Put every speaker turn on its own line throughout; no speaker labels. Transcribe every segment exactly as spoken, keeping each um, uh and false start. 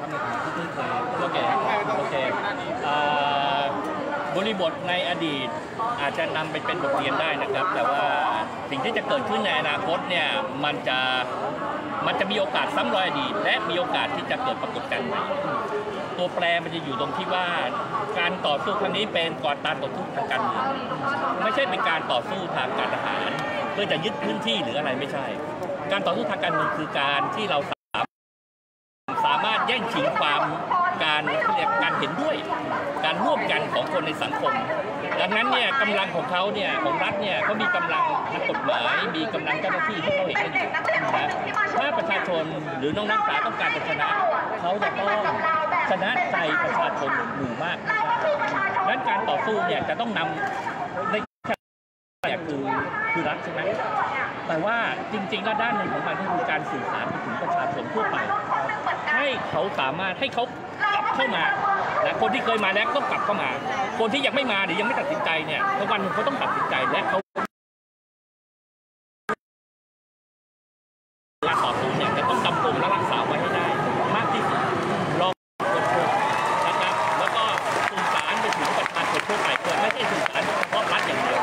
ครับในฐานะที่เคย
โอเคโอเคบริบทในอดีตอาจจะนำไปเป็นบทเรียนได้นะครับแต่ว่าสิ่งที่จะเกิดขึ้นในอนาคตเนี่ยมันจะมันจะมีโอกาสซ้ำรอยอดีตและมีโอกาสที่จะเกิดปรากฏการณ์ใหม่ตัวแปรมันจะอยู่ตรงที่ว่าการต่อสู้ครั้งนี้เป็นก่อนการต่อสู้ทางการเมืองไม่ใช่เป็นการต่อสู้ทางการทหารเพื่อจะยึดพื้นที่หรืออะไรไม่ใช่การต่อสู้ทางการเมืองคือการที่เราสามารถแย่งชิงความการเรียกการเห็นด้วยการร่วมกันของคนในสังคมดังนั้นเนี่ยกำลังของเขาเนี่ยของรัฐเนี่ยเขามีกำลังทางกฎหมายมีกำลังเจ้าหน้าที่ที่เขาเห็นกันอยู่นะถ้าประชาชนหรือน้องนักศึกษาต้องการจะชนะเขาจะต้องชนะใจประชาชนหมู่มากดังนั้นการต่อสู้เนี่ยจะต้องนำในเนี่ยคือคือรัฐใช่ไหมแต่ว่าจริงๆแล้วด้านหนึ่งของมันก็คือการสื่อสารไปถึงประชาชนทั่วไปให้เขาสามารถให้เขากลับเข้ามาและคนที่เคยมาแล้วต้องกลับเข้ามาคนที่ยังไม่มาหรือยังไม่ตัดสินใจเนี่ยวันหนึ่งเขาต้องตัดสินใจและเขาการต่อสู้เนี่ยจะต้องดำรงและรักษาไว้ให้ได้มากที่สุดรอคนพบนะครับแล้วก็สื่อสารไปถึงประชาชนทั่วไปเพื่อไม่ใช่สื่อสารเฉพาะรัฐอย่างเดียว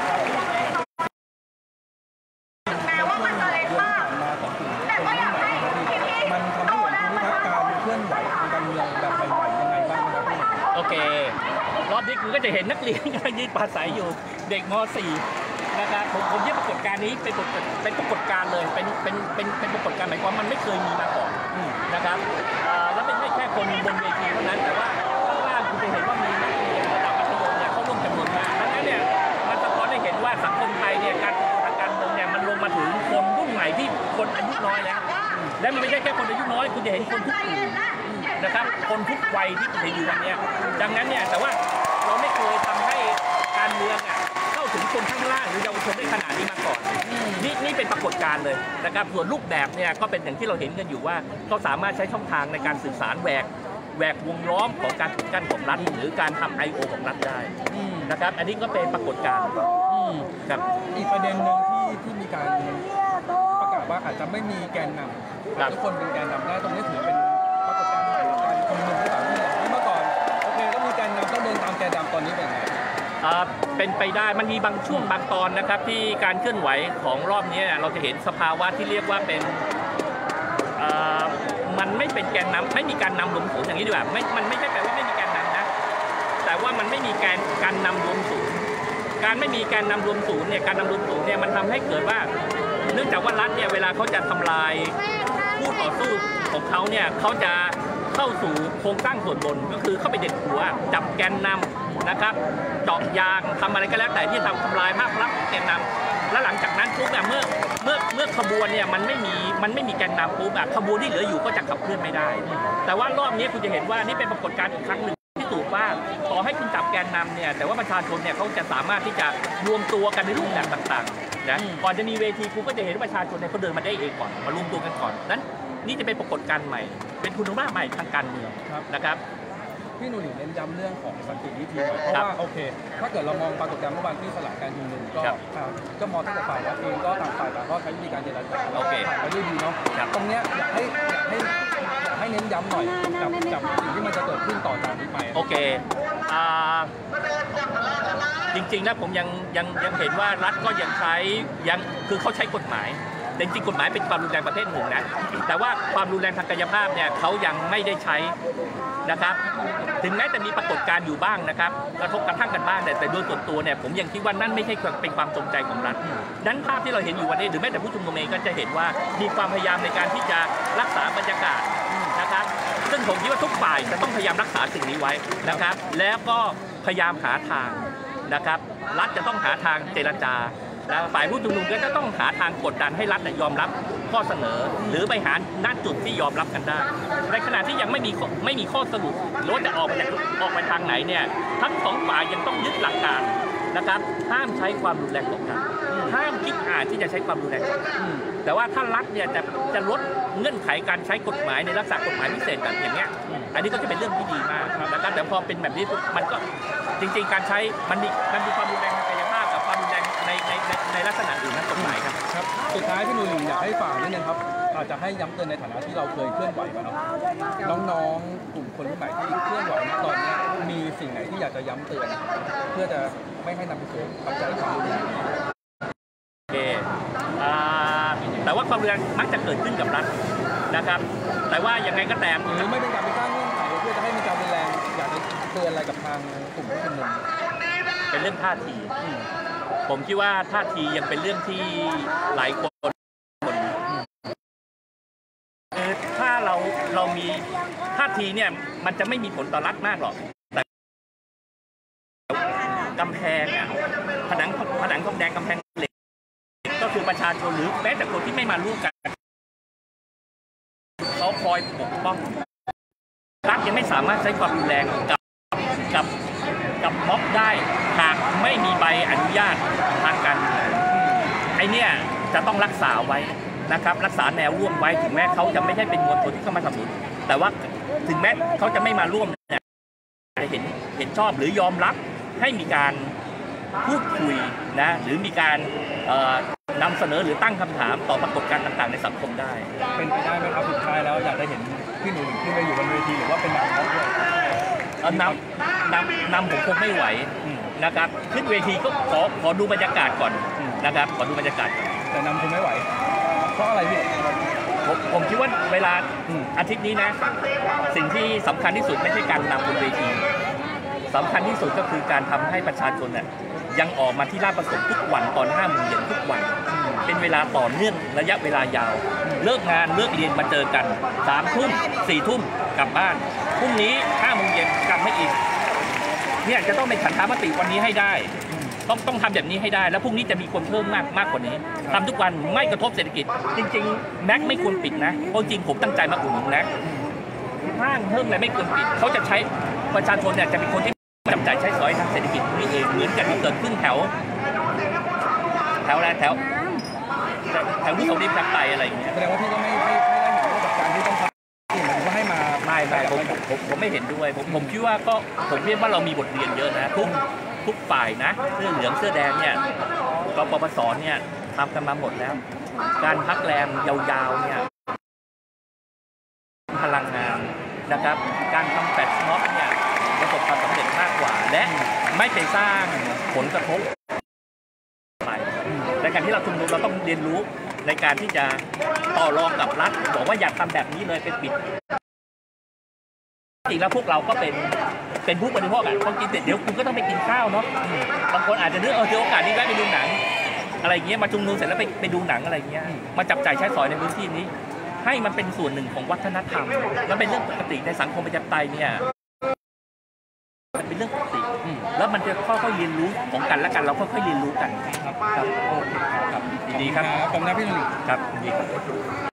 โอเครอบนี้คุณก็จะเห็นนักเรียนกำลังยืนปราศัยอยู่เด็กม .สี่ นะครับผมผมยึดปรากฏการณ์นี้เป็นเป็นปรากฏการณ์เลยเป็นเป็นเป็นเป็นปรากฏการณ์หมายความมันไม่เคยมีมาก่อนนะครับแล้วไม่ใช่แค่คนบนเวทีเท่านั้นแต่ว่าข้างล่างคุณจะเห็นว่ามีนักเรียนระดับมัธยมเนี่ยเขาร่วมจำนวนมากดังนั้นเนี่ยมันสะท้อนให้เห็นว่าสังคมไทยเนี่ยการทางการเมืองเนี่ยมันลงมาถึงคนรุ่นใหม่ที่คนอายุน้อยแล้วและมันไม่ใช่แค่คนอายุน้อยคุณจะเห็นคนทุกกลุ่มนะครับคนทุกวัยที่เห็นอยู่วันนี้ดังนั้นเนี่ยแต่ว่าเราไม่เคยทำให้การเมืองอ่ะเข้าถึงคนข้างล่างหรือเยาวชนได้ขนาดนี้มาก่อนนี่นี่เป็นปรากฏการณ์เลยนะครับส่วนรูปแบบเนี่ยก็เป็นอย่างที่เราเห็นกันอยู่ว่าเขาสามารถใช้ช่องทางในการสื่อสารแหวกแหวกวงล้อมของการปิดกั้นของรัฐหรือการทำ ไอ โอ ของรัฐได้นะครับอันนี้ก็เป็นปรากฏการณ์ครับ
อีกประเด็นหนึ่งที่ที่มีการประกาศว่าอาจจะไม่มีแกนนำทุกคนเป็นแกนนำได้ตรงนี้ถือเป็นปรากฏการณ์ใหม่การชุมนุมที่แบบที่เมื่อก่อนโอเคก็มีแกนนำต้องเดินตามแกนนำตอนนี้เป็นไง
เป็นไปได้มันมีบางช่วงบางตอนนะครับที่การเคลื่อนไหวของรอบนี้เราจะเห็นสภาวะที่เรียกว่าเป็นมันไม่เป็นแกนนำไม่มีการนำรวมศูนย์อย่างนี้ดีกว่าไม่มันไม่ใช่แปลว่าไม่มีแกนนำนะแต่ว่ามันไม่มีแกนการนำรวมศูนย์การไม่มีการนำรวมศูนย์เนี่ยการนำรวมศูนย์เนี่ยมันทำให้เกิดว่าเนื่องจากว่ารัฐเนี่ยเวลาเขาจะทำลายผู้ต่อสู้ของเขาเนี่ยเขาจะเข้าสู่โครงสร้างส่วนบนก็คือเข้าไปเด็ดหัวจับแกนนำนะครับเจาะยางทำอะไรก็แล้วแต่ที่ทำทำลายภาพลักษณ์แกนนำและหลังจากนั้นปุ๊บเนี่ยเมื่อเมื่อเมื่อขบวนเนี่ยมันไม่มีมันไม่มีแกนนำปุ๊บแบบขบวนที่เหลืออยู่ก็จะขับเคลื่อนไม่ได้แต่ว่ารอบนี้คุณจะเห็นว่านี่เป็นปรากฏการณ์อีกครั้งหนึ่งที่ถูกว่าต่อให้คุณจับแกนนำเนี่ยแต่ว่าประชาชนเนี่ยเขาจะสามารถที่จะรวมตัวกันในรูปแบบต่างๆนะก่อนจะมีเวทีคุณก็จะเห็นประชาชนเนี่ยเขาเดินมาได้เองก่อนมารวมตัวกันก่อนนั้นนี่จะเป็นปรากฏการณ์ใหม่เป็นคุณภาพใหม่ทางการเมืองนะครับ
พี่หนุ่ยเน้นย้ำเรื่องของสันติวิธีเพราะว่าโอเคถ้าเกิดเรามองปรากฏการณ์เมื่อวานที่สลายการชุมนุมก็ก็มองตั้งแต่ฝ่ายรัฐเองก็ต่างฝ่ายต่างก็ใช้วิธีการเจรจาแล้วก็ผ่านไปด้วยดีเนาะตรงเนี้ยอยากให้อยากให้อยากให้เน้นย้ำหน่อยกับกับสิ่งที่มันจะเกิดขึ้นต่อจากนี้ไป
โอเคจริงๆแล้วผมยังยังยังเห็นว่ารัฐก็ยังใช้ยังคือเขาใช้กฎหมายแต่จริงกฎหมายเป็นความรุนแรงประเภทหนึ่งนะแต่ว่าความรุนแรงทางกายภาพเนี่ยเขายังไม่ได้ใช้นะครับถึงแม้จะมีปรากฏการณ์อยู่บ้างนะครับกระทบกระทั่งกันบ้างแต่แต่โดยส่วนตัวเนี่ยผมยังคิดว่านั่นไม่ใช่เป็นความจงใจของรัฐนั้นภาพที่เราเห็นอยู่วันนี้หรือแม้แต่ผู้ชุมนุมเองก็จะเห็นว่ามีความพยายามในการที่จะรักษาบรรยากาศนะครับซึ่งผมคิดว่าทุกฝ่ายจะต้องพยายามรักษาสิ่งนี้ไว้นะครับแล้วก็พยายามหาทางนะครับรัฐจะต้องหาทางเจรจาแล้วฝ่ายผู้ชุมนุมก็จะต้องหาทางกดดันให้รัฐยอมรับข้อเสนอหรือไปหาณจุดที่ยอมรับกันได้ในขณะที่ยังไม่มีไม่มีข้อสรุปหรือว่าจะออกไปออกไปทางไหนเนี่ยทั้งสองฝ่ายยังต้องยึดหลักการนะครับห้ามใช้ความรุนแรงต่อกันห้ามคิดอ่านที่จะใช้ความรุนแรงแต่ว่าถ้ารัฐเนี่ยจะจะลดเงื่อนไขการใช้กฎหมายในลักษณะกฎหมายพิเศษแบบอย่างเงี้ยอันนี้ก็จะเป็นเรื่องที่ดีมากนะครับแต่พอเป็นแบบนี้มันก็จริงๆการใช้มันมีมันมีความรุนแรงทางกายภาพกับความรุนแรงในในในลักษณะอื่นนั้นกฎหมายครับ
ครับสุดท้ายพี่หนุ่ยอยากให้ฝากนิดนึงครับอาจจะให้ย้ำเตือนในฐานะที่เราเคยเคลื่อนไหวมาเนาะน้องๆกลุ่มคนรุ่นใหม่ที่เคลื่อนไหวณตอนนี้มีสิ่งไหนที่อยากจะย้ำเตือนเพื่อจะไม่ให้นำไปสู่ปัจจัยความรุนแรง
โอเคแต่ว่าความรุนแรงมักจะเกิดขึ้นกับรัฐนะครับแต่ว่ายังไงก็ตาม
หรือไม่เป็นการไปสร้างเงื่อนไขเพื่อจะให้มีการรุนแรงอยากจะเตือนอะไรกับทางกลุ่มผู้ชุมนุม
เป็นเรื่องท่าทีผมคิดว่าท่าทียังเป็นเรื่องที่หลายคนคือถ้าเราเรามีท่าทีเนี่ยมันจะไม่มีผลต่อรัฐมากหรอกแต่กำแพงอ่ะผนังผนังทองแดงกำแพงเหล็กก็คือประชาชนหรือแม้แต่คนที่ไม่มาร่วมกันเขาคอยปกป้องรัฐยังไม่สามารถใช้ความรุนแรงกับกับกับม็อบได้หากไม่มีใบอนุญาตทางการไอเนี่ยจะต้องรักษาไว้นะครับรักษาแนวร่วมไว้ถึงแม้เขาจะไม่ได้เป็นมวลชนที่เข้ามาสนับสนุนแต่ว่าถึงแม้เขาจะไม่มาร่วมเนี่ยจะเห็นเห็นชอบหรือยอมรับให้มีการพูดคุยนะหรือมีการนำเสนอหรือตั้งคำถามต่อปรากฏการณ์ต่างๆในสังคมได้
เป็นไปได้ไหมครับสุดท้ายแล้วอยากจะเห็นพี่หนุ่มขึ้นไปอยู่บนเวทีหรือว่าเป็นนำเขาด้วย
นำนำนำผมคงไม่ไหวนะครับขึ้นเวทีก็ขอขอดูบรรยากาศก่อนนะครับขอดูบรรยากาศ
แต่นำคงไม่ไหวเพราะอะไรพี่
ผมผมคิดว่าเวลาอาทิตย์นี้นะสิ่งที่สำคัญที่สุดไม่ใช่การนำบนเวทีสำคัญที่สุดก็คือการทำให้ประชาชนเนี่ยยังออกมาที่ราชประสงค์ทุกวันตอนห้าโมงเย็นทุกวันเป็นเวลาต่อเนื่องระยะเวลายาวเลิกงานเลิกเรียนมาเจอกันสามทุ่มสี่ทุ่มกลับบ้านพรุ่งนี้ห้าโมงเย็นกลับมาอีกเนี่ยจะต้องเป็นฉันทามติวันนี้ให้ได้ต้องต้องทำแบบนี้ให้ได้แล้วพรุ่งนี้จะมีคนเพิ่มมากมากกว่านี้ทำทุกวันไม่กระทบเศรษฐกิจจริงๆแม็กไม่ควรปิดนะเพราะจริงผมตั้งใจมาอุดหนุนแม็กห้างเพิ่มอะไรไม่ควรปิดเขาจะใช้ประชาชนเนี่ยจะเป็นคนที่จับจ่ายใช้สอยทางเศรษฐกิจนี่เองเหมือนกันที่เกิดขึ้นแถวแถวอะไรแถวแถวที่เขาดิบทักไตอะไรอย่างเงี้ย
แสดงว่าพี่ก็ไม่ไม่ไม่ได้เห็นด้วยกับการที่ต้องทำที่หมายถึงว่าให้มา
ไม่ไม่ผมผมผมไม่เห็นด้วยผมผมคิดว่าก็ผมคิดว่าเรามีบทเรียนเยอะนะทุกทุกฝ่ายนะเสื้อเหลืองเสื้อแดงเนี่ยกปปสเนี่ยทำกันมาหมดแล้วการพักแรมยาวๆเนี่ยพลังงานนะครับการทำแฟลชม็อบเนี่ยประสบความสำเร็จมากกว่าและไม่ไปสร้างผลกระทบไปในการที่เราชุมนุมเราต้องเรียนรู้ในการที่จะต่อรองกับรัฐบอกว่าอยากทำแบบนี้เลยเป็นปิดจริงแล้วพวกเราก็เป็นเป็นผู้บริโภคอ่ะพอกินเสร็จเดี๋ยวคุณก็ต้องไปกินข้าวเนาะบางคนอาจจะนึกเออเจอโอกาสนี้แวะไปดูหนังอะไรเงี้ยมาชุมนุมเสร็จแล้วไปไปดูหนังอะไรเงี้ยมาจับจ่ายใช้สอยในพื้นที่นี้ให้มันเป็นส่วนหนึ่งของวัฒนธรรมและเป็นเรื่องปกติในสังคมประชาธิปไตยเนี่ยเป็นเรื่องปกติแล้วมันจะค่อยๆเรียนรู้ของกันและกันเราค่อยๆเรียนรู้กัน
ครับครับโอเคครับ
ดีครับ
ขอบคุณครับพี่หนุ่ม
ครับดีครับ